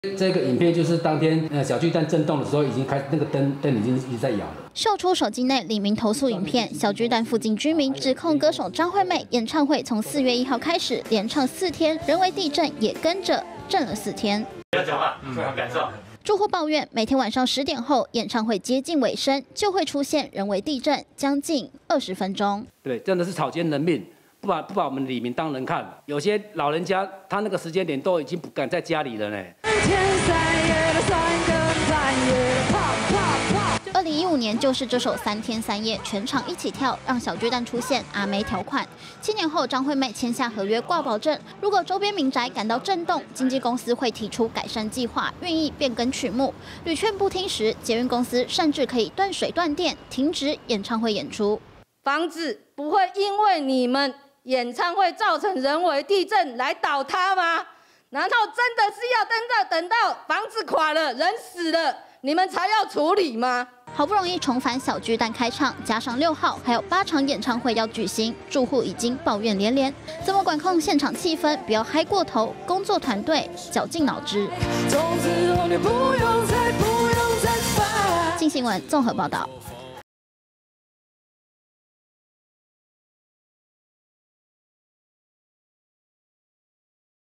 这个影片就是当天小巨蛋震动的时候，已经开那个灯已经一直在摇了。 秀出手机内李明投诉影片，小巨蛋附近居民指控歌手张惠妹演唱会从4月1号开始连唱4天，人为地震也跟着震了4天。 不要讲话，感受。 住户抱怨，每天晚上10点后，演唱会接近尾声，就会出现人为地震，将近20分钟。 对，真的是草菅人命。 不把我们李明当人看，有些老人家他那个时间点都已经不敢在家里了呢。 2015年就是这首3天3夜全场一起跳，让小巨蛋出现阿妹条款。7年后，张惠妹签下合约挂保证，如果周边民宅感到震动，经纪公司会提出改善计划，愿意变更曲目。屡劝不听时，捷运公司甚至可以断水断电，停止演唱会演出。 房子不会因为你们 演唱会造成人为地震来倒塌吗？难道真的是要等到房子垮了、人死了，你们才要处理吗？ 好不容易重返小巨蛋开唱，加上6号还有8场演唱会要举行，住户已经抱怨连连。怎么管控现场气氛，不要嗨过头？工作团队绞尽脑汁。镜新闻综合报道。